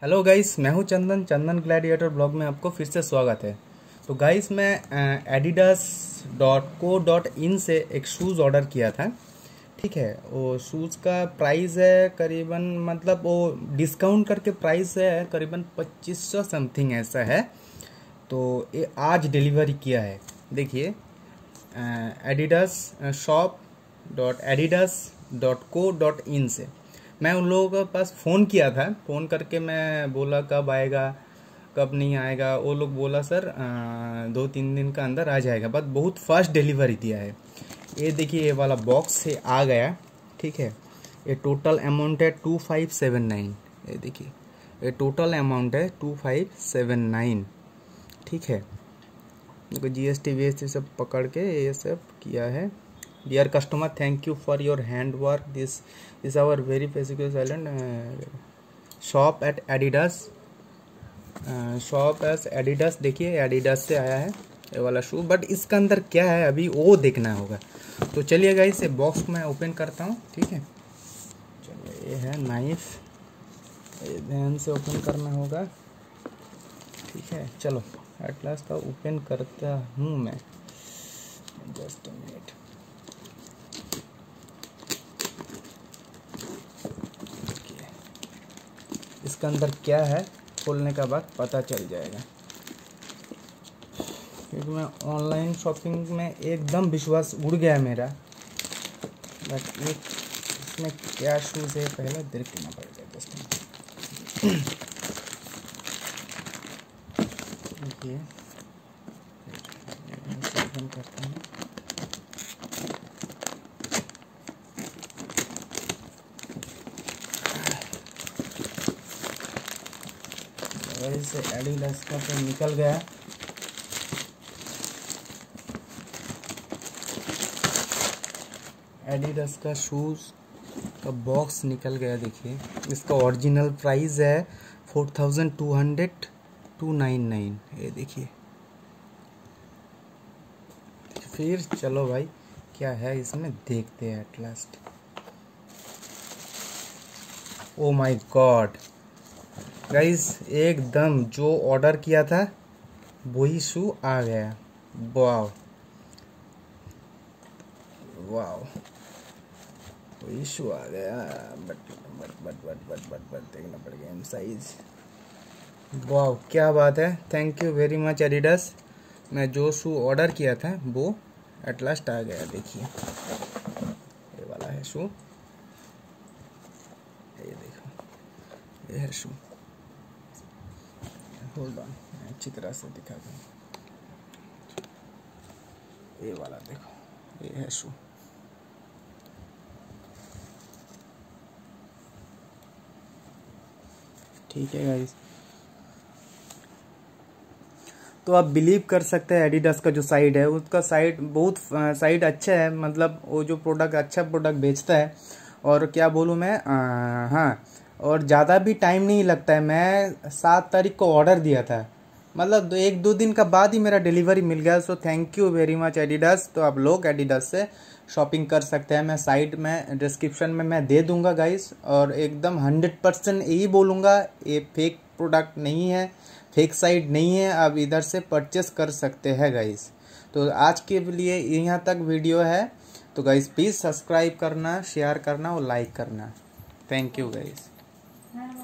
Hello guys, मैं हूं चंदन gladiator blog में आपको फिर से स्वागत है। तो गाइस, मैं adidas.co.in से एक शूज़ ऑर्डर किया था। ठीक है, वो शूज़ का प्राइस है करीबन, मतलब वो डिस्काउंट करके प्राइस है करीबन 2500 समथिंग ऐसा है। तो ये आज डिलीवरी किया है। देखिए, एडिडास shop.adidas.co.in से मैं उन लोगों के पास फ़ोन किया था। फ़ोन करके मैं बोला कब आएगा कब नहीं आएगा। वो लोग बोला सर 2-3 दिन का अंदर आ जाएगा, बट बहुत फास्ट डिलीवरी दिया है। ये देखिए, ये वाला बॉक्स से आ गया। ठीक है, ये टोटल अमाउंट है 2579। ये देखिए, ये टोटल अमाउंट है 2579। ठीक है, देखो GST VST सब पकड़ के ये सब किया है। Dear customer, thank you for your hand work. This is our very basic silent shop at Adidas. Shop as Adidas. देखिए, एडिडास से आया है ये वाला शू, बट इसका अंदर क्या है अभी वो देखना होगा। तो चलिए गाइस, इसे बॉक्स में ओपन करता हूँ। ठीक है, चलिए, ये है नाइफ, ये ध्यान से ओपन करना होगा। ठीक है, चलो एट लास्ट का ओपन करता हूँ मैं। Just a minute. इसका अंदर क्या है खोलने का बाद पता चल जाएगा, क्योंकि मैं ऑनलाइन शॉपिंग में एकदम विश्वास उड़ गया मेरा। बट एक इसमें क्या शूज़ है पहले देखना पड़ेगा। जस्ट देखिए, ओपन करता हूँ। से एडिडास का तो निकल गया। एडिडास का शूज़ का बॉक्स निकल गया। देखिए, इसका ओरिजिनल प्राइस है 4299। ये देखिए। फिर चलो भाई, क्या है इसमें देखते हैं at last. Oh my god guys, एकदम जो ऑर्डर किया था वही शू आ गया। वाव वाव, वही शू आ गया। बट देखना पड़ेगा इन साइज। वाव, क्या बात है। Thank you very much Adidas. मैं जो शू ऑर्डर किया था वो एट लास्ट आ गया। देखिए, ये वाला है शू। ये देखो, ये है शू। होल्ड ऑन, अच्छी तरह से दिखा दूँ। ये वाला देखो, ये है शू। ठीक है गाइस, तो आप बिलीव कर सकते हैं एडिडास का जो साइट है उसका साइट बहुत साइट अच्छा है। मतलब वो जो प्रोडक्ट अच्छा प्रोडक्ट बेचता है। और क्या बोलूँ मैं, हाँ, और ज़्यादा भी टाइम नहीं लगता है। मैं 7 तारीख को ऑर्डर दिया था, मतलब 1-2 दिन का बाद ही मेरा डिलीवरी मिल गया। So thank you very much Adidas. तो आप लोग एडिडास से शॉपिंग कर सकते हैं। मैं साइट में डिस्क्रिप्शन में मैं दे दूंगा गाइस। और एकदम 100% यही बोलूँगा, ये फेक प्रोडक्ट नहीं है, फेक साइट नहीं है। आप इधर से परचेस कर सकते हैं गाइस। तो आज के लिए यहाँ तक वीडियो है। तो गाइस प्लीज़ सब्सक्राइब करना, शेयर करना और लाइक करना। Thank you guys.